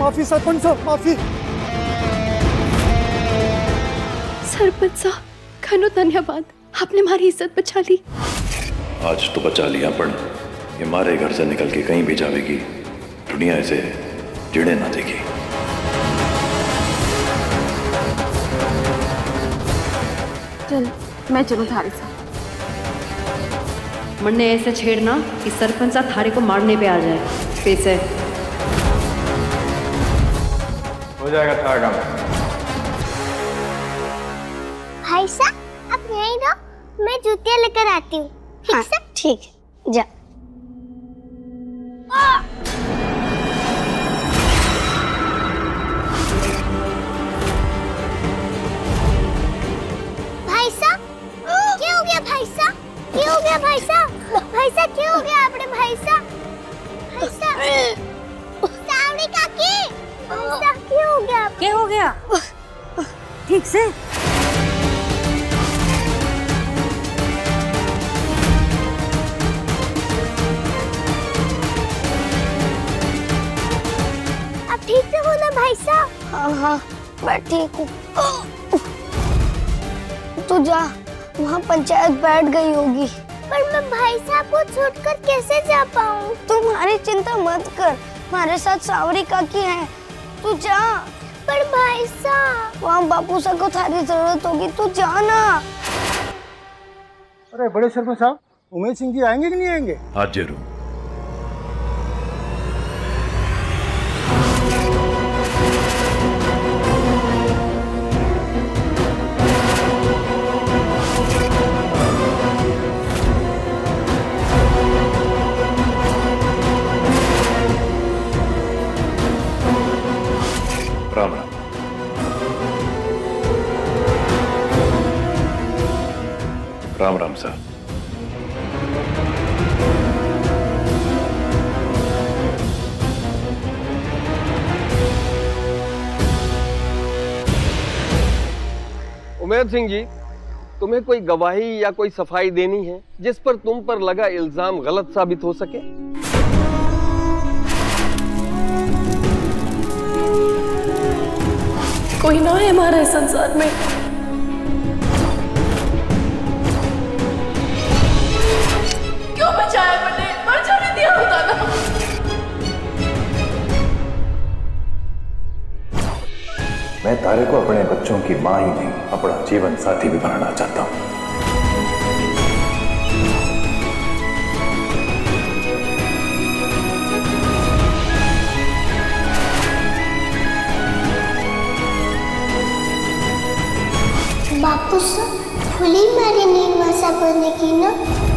माफी सरपंच साहब, माफी। सरपंच साहब घणो धन्यवाद, आपने हमारी इज्जत बचा ली। आज तो बचा लिया, पर ये मारे घर से निकल के कहीं भी जाएगी, दुनिया इसे जिड़े ना देगी। चल मैं चलूं थारे साथ। मरने ऐसे छेड़ना कि सरपंच साहब थारे को मारने पे आ जाए। पैसे हो जाएगा थारा काम। भाई साहब आप यहीं रहो, मैं जूतियां लेकर आती हूँ। ठीक से? ठीक है, जा। भाई साहब क्या हो गया? भाई साहब क्या हो गया? भाई साहब, भाई साहब क्या हो गया आपने? भाई साहब, भाई साहब, सावरी काकी, भाई साहब क्या हो गया? क्या हो गया? ठीक से? आप ठीक से हो ना भाई साहब? हाँ हाँ मैं ठीक हूँ। तू जा, वहाँ पंचायत बैठ गई होगी। पर मैं भाई साहब को छोड़कर कैसे जा पाऊँ? तुम्हारी चिंता मत कर, हमारे साथ सावरी काकी है, तू जा। पर भाई साहब वहाँ बापू साहब को थारी जरूरत होगी, तू जा ना। अरे बड़े सरपंच साहब, उमेश सिंह जी आएंगे कि नहीं आएंगे? आज जरूर। राम राम। राम राम साहब। उमेश सिंह जी, तुम्हें कोई गवाही या कोई सफाई देनी है जिस पर तुम पर लगा इल्जाम गलत साबित हो सके? कोई ना है हमारे संसार में। क्यों बचाया मैंने? मर जाने दिया होता ना। मैं तारे को अपने बच्चों की मां ही नहीं, अपना जीवन साथी भी बनाना चाहता हूं। बापू साहब खुली मेरी नींद मसा करने की ना।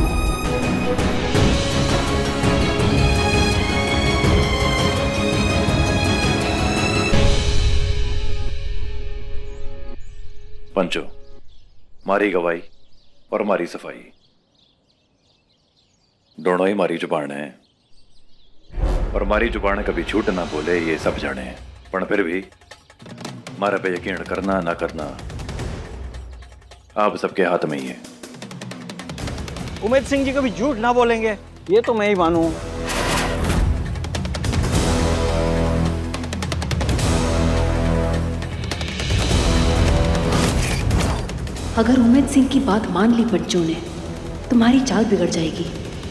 पंचो, मारी गवाही और मारी सफाई दोनों ही मारी जुबान है, और मारी जुबान कभी झूठ ना बोले ये सब जाने, पर फिर भी मारा पे यकीन करना ना करना आप सबके हाथ में ही है। उमेश सिंह जी कभी झूठ ना बोलेंगे ये तो मैं ही मानूं। अगर उमेश सिंह की बात मान ली बच्चों ने, तुम्हारी चाल बिगड़ जाएगी।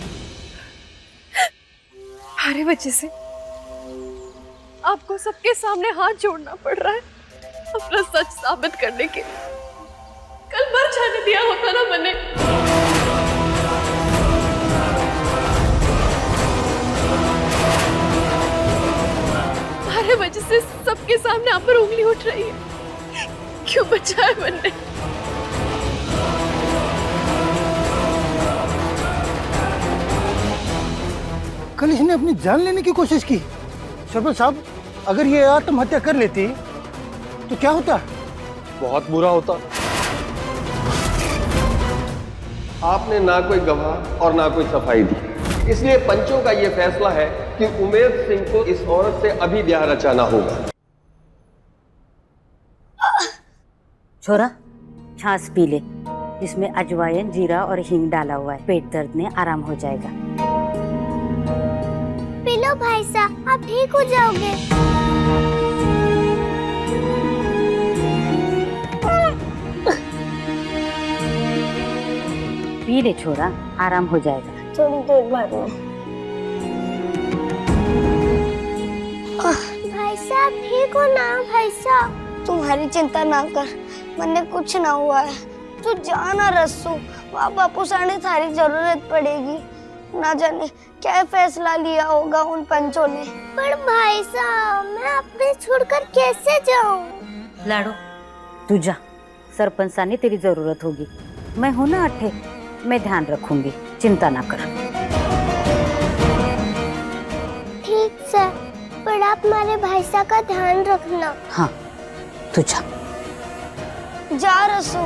हमारे वजह से आपको सबके सामने हाथ जोड़ना पड़ रहा है अपना सच साबित करने के। कल मर जाने दिया होता ना मैंने। हमारे वजह से सबके सामने आप पर उंगली उठ रही है। क्यों बचाया मैंने? कल इसने अपनी जान लेने की कोशिश की। सरपंच साहब, अगर ये आत्महत्या कर लेती तो क्या होता? बहुत बुरा होता। आपने ना कोई गवाह और ना कोई सफाई दी, इसलिए पंचों का यह फैसला है कि उमेश सिंह को इस औरत से अभी ब्याह रचाना होगा। छोरा छाछ पी ले, इसमें अजवाइन, जीरा और हींग डाला हुआ है, पेट दर्द में आराम हो जाएगा। पी लो भाई साहब, आप ठीक हो जाओगे। पी ले छोरा, आराम हो जाएगा। थोड़ी देर बाद में। भाई साहब ठीक हो ना? भाई साहब तुम्हारी चिंता ना कर, मैंने कुछ ना हुआ है। तू जाना रस्सू, वहाँ बापू साने थारी जरूरत पड़ेगी। ना जाने क्या फैसला लिया होगा उन पंचों ने। पर भाई साहब मैं अपने छोड़कर कैसे जाऊँ? लाडो तू जा, सरपंच साने तेरी जरूरत होगी। मैं हूं ना अठे, मैं ध्यान रखूंगी, चिंता ना कर। ठीक सर, पर आप हमारे भाई साहब का ध्यान रखना। हाँ तू जा। जा रसू।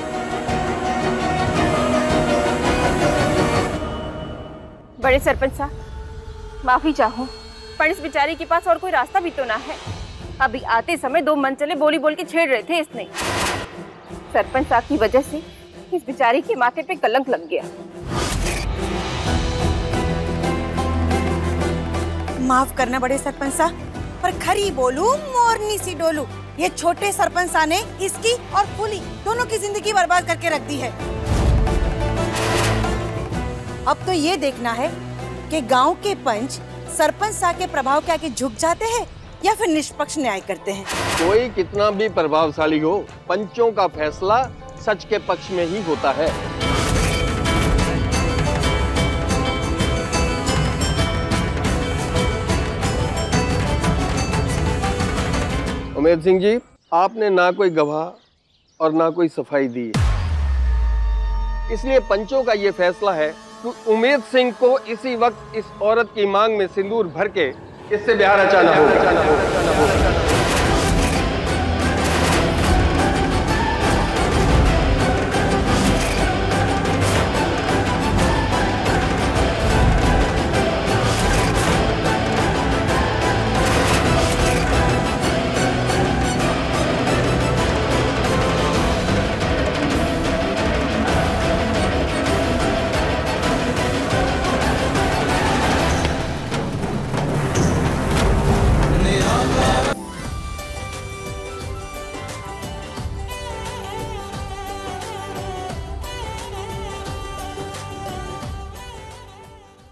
बड़े सरपंच साहब, माफी चाहूँ, पर इस बेचारी के पास और कोई रास्ता भी तो ना है। अभी आते समय दो मनचले बोली बोल के छेड़ रहे थे इसने। सरपंच साहब की वजह से इस बेचारी के माथे पे कलंक लग गया। माफ करना बड़े सरपंच साहब, पर खरी बोलूं मोरनी सी डोलू, ये छोटे सरपंच साहब ने इसकी और फूली दोनों की जिंदगी बर्बाद करके रख दी है। अब तो ये देखना है कि गांव के पंच सरपंच साहब के प्रभाव के आगे झुक जाते हैं या फिर निष्पक्ष न्याय करते हैं। कोई कितना भी प्रभावशाली हो, पंचों का फैसला सच के पक्ष में ही होता है। उमेद सिंह जी, आपने ना कोई गवाह और ना कोई सफाई दी, इसलिए पंचों का ये फैसला है कि उमेद सिंह को इसी वक्त इस औरत की मांग में सिंदूर भर के इससे ब्याह रचाना होगा।